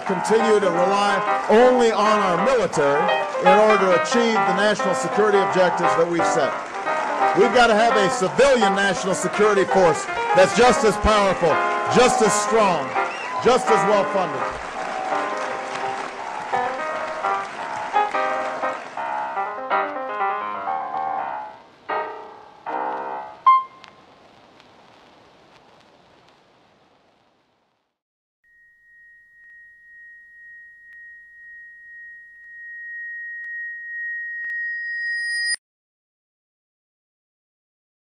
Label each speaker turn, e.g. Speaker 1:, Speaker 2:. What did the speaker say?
Speaker 1: cannot continue to rely only on our military in order to achieve the national security objectives that we've set. We've got to have a civilian national security force that's just as powerful, just as strong, just as well funded.